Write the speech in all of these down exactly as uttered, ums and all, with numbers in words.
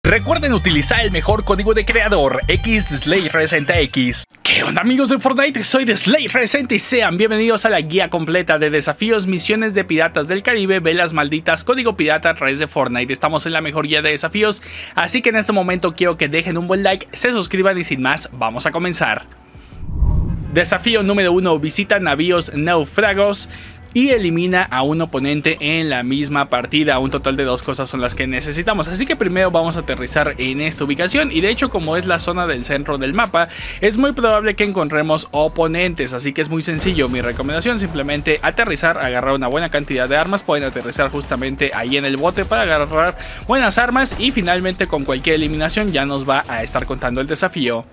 Recuerden utilizar el mejor código de creador, X Slay sesenta X. ¿Qué onda amigos de Fortnite? Soy de Slay sesenta y sean bienvenidos a la guía completa de desafíos, misiones de Piratas del Caribe, velas malditas, código pirata a través de Fortnite. Estamos en la mejor guía de desafíos, así que en este momento quiero que dejen un buen like, se suscriban y sin más, vamos a comenzar. Desafío número uno, visita navíos náufragos y elimina a un oponente en la misma partida. Un total de dos cosas son las que necesitamos, así que primero vamos a aterrizar en esta ubicación y de hecho, como es la zona del centro del mapa, es muy probable que encontremos oponentes, así que es muy sencillo. Mi recomendación, simplemente aterrizar, agarrar una buena cantidad de armas. Pueden aterrizar justamente ahí en el bote para agarrar buenas armas y finalmente con cualquier eliminación ya nos va a estar contando el desafío.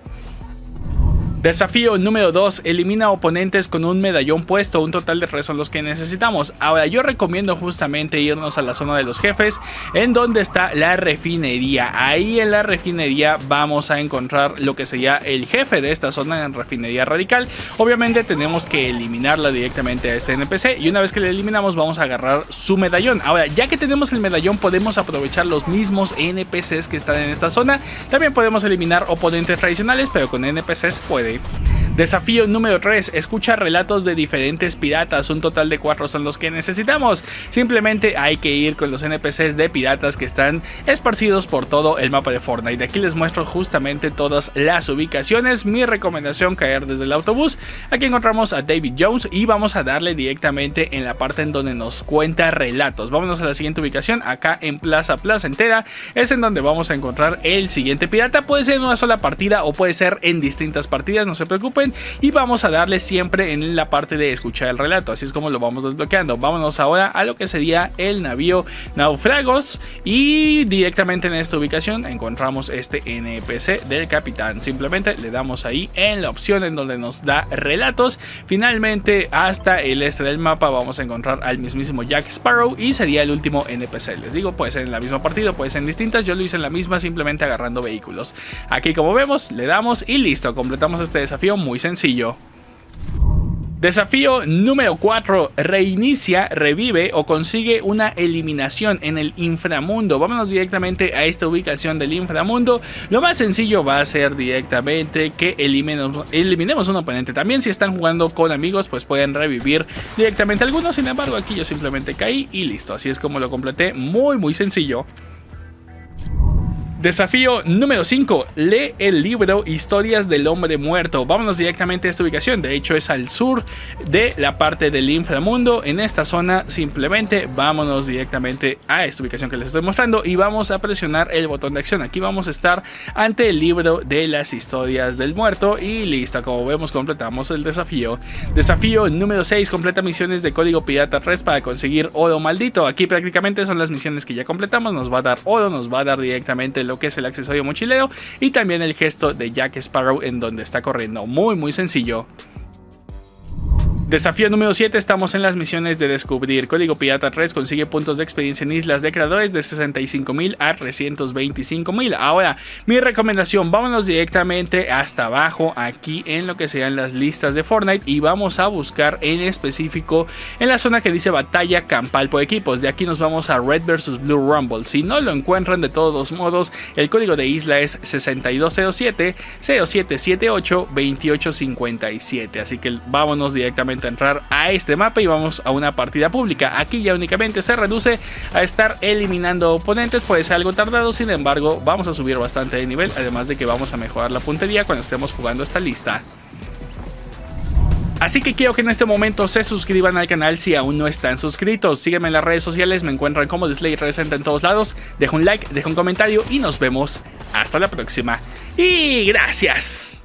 Desafío número dos, elimina oponentes con un medallón puesto. Un total de tres son los que necesitamos. Ahora yo recomiendo justamente irnos a la zona de los jefes, en donde está la refinería. Ahí en la refinería vamos a encontrar lo que sería el jefe de esta zona, en refinería radical. Obviamente tenemos que eliminarla directamente a este N P C y una vez que la eliminamos vamos a agarrar su medallón. Ahora ya que tenemos el medallón podemos aprovechar los mismos N P Cs que están en esta zona. También podemos eliminar oponentes tradicionales, pero con N P Cs puede. Desafío número tres, escucha relatos de diferentes piratas. Un total de cuatro son los que necesitamos. Simplemente hay que ir con los N P Cs de piratas que están esparcidos por todo el mapa de Fortnite. Aquí les muestro justamente todas las ubicaciones. Mi recomendación, caer desde el autobús. Aquí encontramos a David Jones y vamos a darle directamente en la parte en donde nos cuenta relatos. Vámonos a la siguiente ubicación, acá en Plaza Placentera. Es en donde vamos a encontrar el siguiente pirata. Puede ser en una sola partida o puede ser en distintas partidas, no se preocupen. Y vamos a darle siempre en la parte de escuchar el relato, así es como lo vamos desbloqueando. Vámonos ahora a lo que sería el navío náufragos y directamente en esta ubicación encontramos este N P C del capitán. Simplemente le damos ahí en la opción en donde nos da relatos. Finalmente hasta el este del mapa vamos a encontrar al mismísimo Jack Sparrow y sería el último N P C. Les digo, puede ser en la misma partida, puede ser en distintas. Yo lo hice en la misma, simplemente agarrando vehículos. Aquí como vemos le damos y listo, completamos este desafío muy sencillo. Desafío número cuatro, reinicia, revive o consigue una eliminación en el inframundo. Vámonos directamente a esta ubicación del inframundo. Lo más sencillo va a ser directamente que eliminemos, eliminemos un oponente. También si están jugando con amigos pues pueden revivir directamente algunos. Sin embargo aquí yo simplemente caí y listo. Así es como lo completé, muy muy sencillo. Desafío número cinco, lee el libro Historias del Hombre Muerto. Vámonos directamente a esta ubicación, de hecho es al sur de la parte del inframundo. En esta zona simplemente vámonos directamente a esta ubicación que les estoy mostrando y vamos a presionar el botón de acción. Aquí vamos a estar ante el libro de las historias del muerto y listo, como vemos completamos el desafío. Desafío número seis, completa misiones de código pirata tres para conseguir oro maldito. Aquí prácticamente son las misiones que ya completamos, nos va a dar oro, nos va a dar directamente lo que es el accesorio mochilero y también el gesto de Jack Sparrow en donde está corriendo. Muy muy sencillo. Desafío número siete, estamos en las misiones de descubrir. Código pirata tres consigue puntos de experiencia en islas de creadores de sesenta y cinco mil a trescientos veinticinco mil. Ahora, mi recomendación, vámonos directamente hasta abajo, aquí en lo que sean las listas de Fortnite y vamos a buscar en específico en la zona que dice batalla campal por equipos. De aquí nos vamos a Red versus Blue Rumble. Si no lo encuentran, de todos modos, el código de isla es sesenta y dos cero siete cero siete siete ocho veintiocho cincuenta y siete. Así que vámonos directamente a entrar a este mapa y vamos a una partida pública. Aquí ya únicamente se reduce a estar eliminando oponentes, puede ser algo tardado, sin embargo vamos a subir bastante de nivel, además de que vamos a mejorar la puntería cuando estemos jugando esta lista. Así que quiero que en este momento se suscriban al canal si aún no están suscritos. Sígueme en las redes sociales, me encuentran como Slay sesenta en todos lados. Deja un like, deja un comentario y nos vemos hasta la próxima. Y gracias.